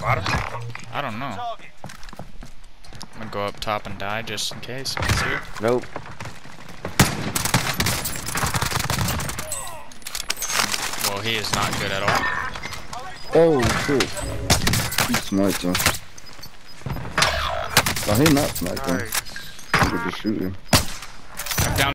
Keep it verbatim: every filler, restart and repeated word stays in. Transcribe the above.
Bottom? I don't know. I'm gonna go up top and die just in case. He's here. Nope. Well, he is not good at all. Oh shit. He sniped him. No, he not sniping. Nice. He was just shooting.